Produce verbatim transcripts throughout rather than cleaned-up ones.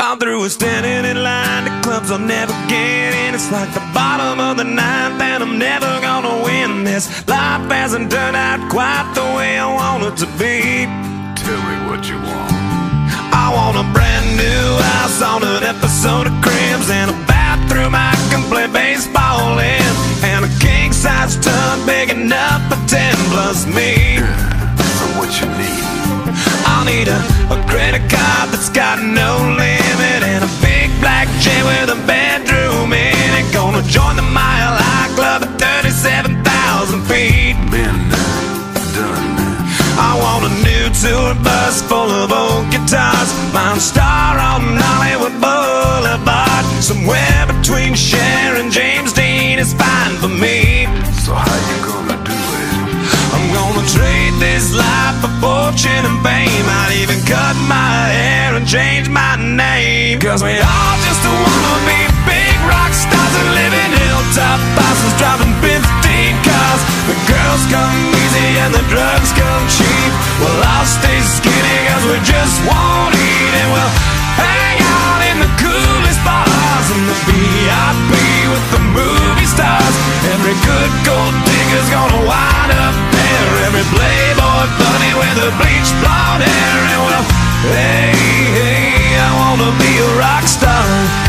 I'm through with standing in line to clubs I'll never get in. It's like the bottom of the ninth and I'm never gonna win this. Life hasn't turned out quite the way I want it to be. Tell me what you want. I want a brand new house on an episode of Cribs, and a bathroom I can play baseball in, and a king-size tub big enough for ten plus me. Yeah, so what you need? I'll need a, a credit card that's got no limit, and a big black jet with a bedroom in it. Gonna join the Mile High Club at thirty-seven thousand feet. Been there, done that. I want a new tour bus full of old guitars, Mine Star on Hollywood Boulevard. Somewhere between Cher and James Dean is fine for me. So how you gonna do it? I'm gonna trade this life for fortune and fame. I'd even cut my hair and change my name, 'cause we all just wanna be big rock stars and live in hilltop houses, driving fifteen cars. The girls come easy and the drugs come cheap. Well, I'll stay skinny 'cause we just won't eat, and we'll hang out in the coolest bars in the V I P with the movie stars. Every good gold digger's gonna wind up there, every playboy bunny with a bleached blonde hair. And well, hey, hey, I wanna be a rock star.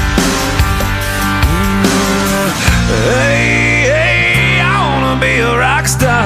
Hey, hey, I wanna be a rock star.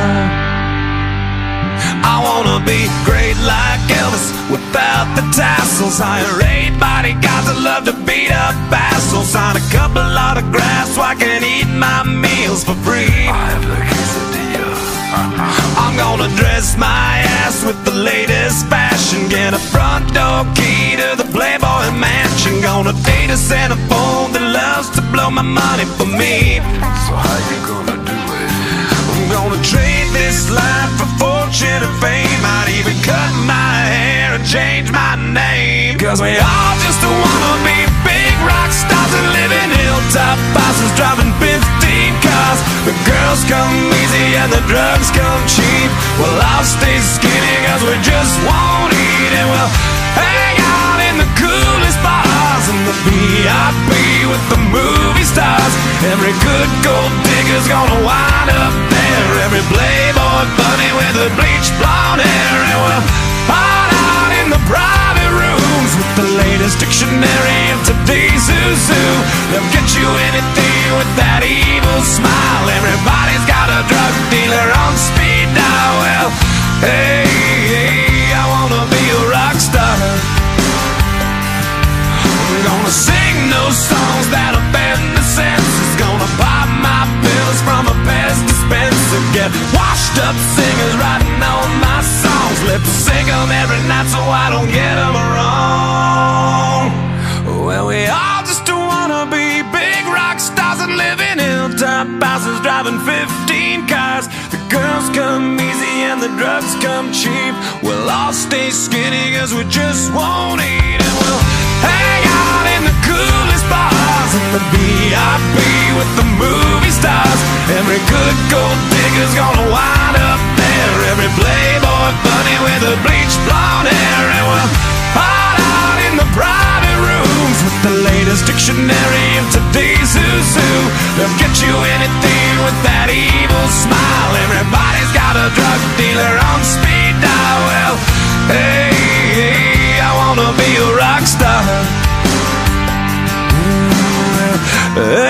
I wanna be great like Elvis without the tassels. Hire eight bodyguards that love to beat up assholes. Sign a couple autographs so I can eat my meals for free. I have the quesadilla. I'm gonna dress my ass with the latest fashion, get a front door key to the Playboy Mansion. Gonna date a centerfold that loves to blow my money for me. So how you gonna do it? I'm gonna trade this life for fortune and fame. I'd even cut my hair and change my name, 'cause we all just wanna be big rock stars and live in hilltop houses, driving fifteen cars. The girls come easy and the drugs come cheap. Well, I'll stay skinny 'cause we just won't eat, and we'll hang out in the coolest bars in the V I P with the movie stars. Every good gold digger's gonna wind up there, every playboy bunny with a bleached blonde hair. And we'll hide out in the private rooms with the latest dictionary of today's who's who. They'll get you anything with that evil smile. Everybody's got a drug dealer on speed dial. Well, hey, hey, I wanna be a rock star. I'm gonna sing those songs that offend the senses. Gonna pop my pills from a Pez dispenser. Get washed up singers writing all my songs. Lip sync them every night so I don't get them wrong. Well, we all just wanna be big rock stars and live in hilltop houses, driving fifteen cars. The girls come easy and the drugs come cheap. We'll all stay skinny 'cause we just won't eat, and we'll hang out in the coolest bars in the V I P with the movie stars. Every good gold digger's gonna wind up there, every playboy bunny with a bleached blonde hair. And we'll hide out in the private rooms with the latest dictionary of today's who's who. They'll get you anything with that evil smile. Everybody's got a drug dealer on speed dial. Well, hey, hey, I wanna be a rock star.